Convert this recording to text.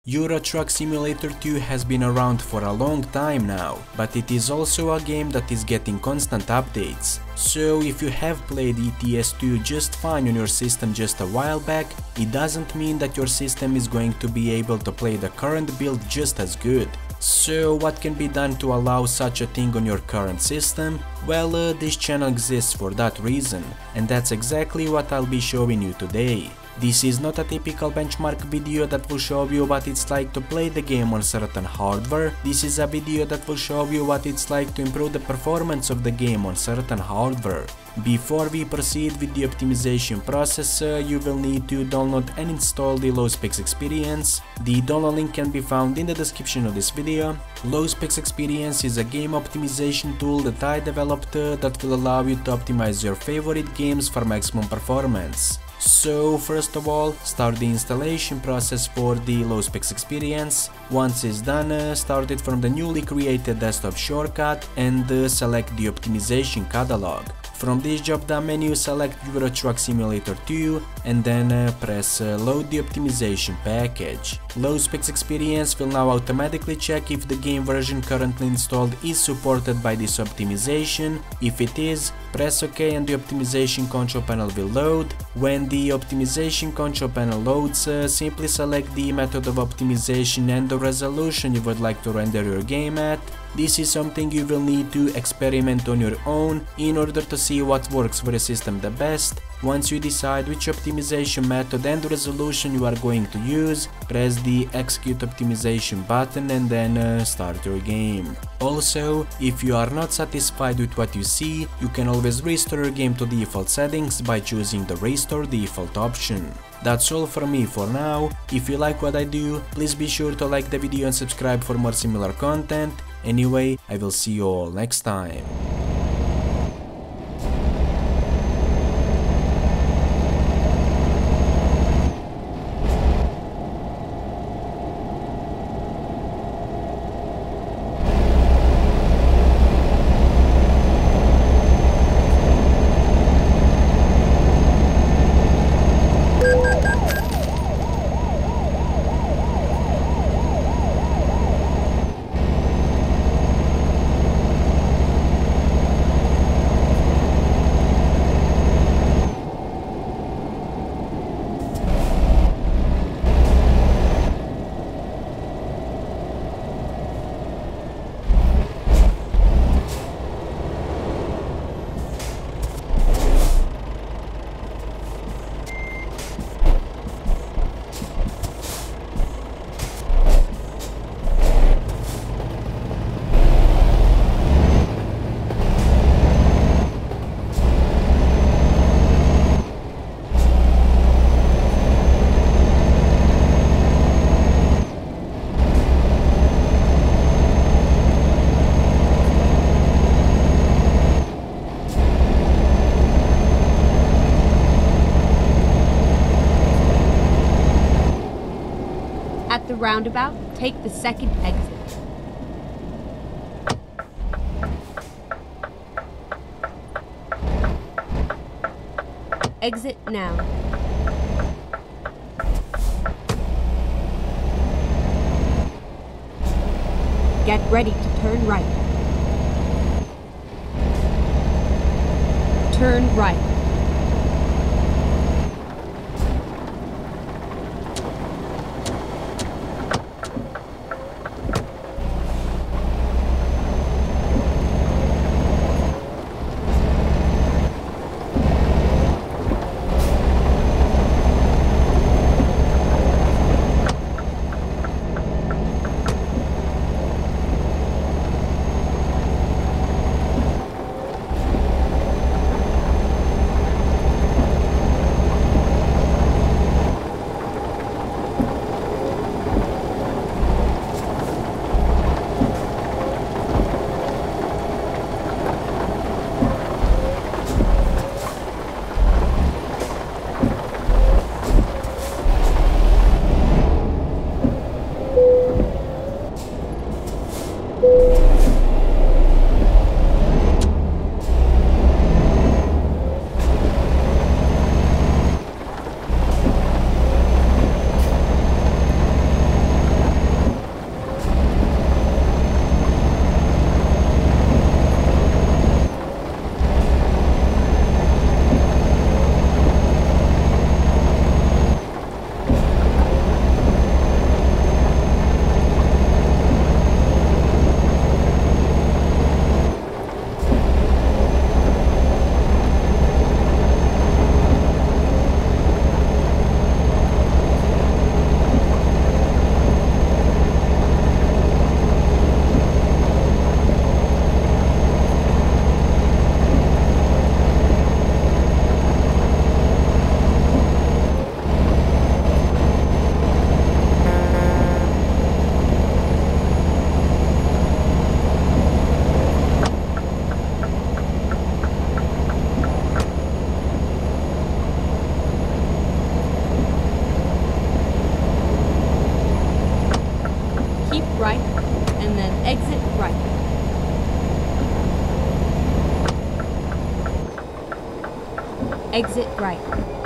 Euro Truck Simulator 2 has been around for a long time now, but it is also a game that is getting constant updates. So if you have played ETS2 just fine on your system just a while back, it doesn't mean that your system is going to be able to play the current build just as good. So what can be done to allow such a thing on your current system? Well, this channel exists for that reason, and that's exactly what I'll be showing you today. This is not a typical benchmark video that will show you what it's like to play the game on certain hardware. This is a video that will show you what it's like to improve the performance of the game on certain hardware. Before we proceed with the optimization process, you will need to download and install the Low Specs Experience. The download link can be found in the description of this video. Low Specs Experience is a game optimization tool that I developed that will allow you to optimize your favorite games for maximum performance. So first of all, start the installation process for the Low Specs Experience. Once it's done, start it from the newly created desktop shortcut and select the optimization catalog. From this drop-down menu, select Euro Truck Simulator 2 and then press load the optimization package. Low Specs Experience will now automatically check if the game version currently installed is supported by this optimization. If it is, press OK and the optimization control panel will load. When the optimization control panel loads, simply select the method of optimization and the resolution you would like to render your game at. This is something you will need to experiment on your own in order to see what works for your system the best. Once you decide which optimization method and resolution you are going to use, press the execute optimization button and then start your game. Also, if you are not satisfied with what you see, you can always restore your game to default settings by choosing the restore default option. That's all from me for now. If you like what I do, please be sure to like the video and subscribe for more similar content. Anyway, I will see you all next time. At the roundabout, take the second exit. Exit now. Get ready to turn right. Turn right. Exit right. Exit right.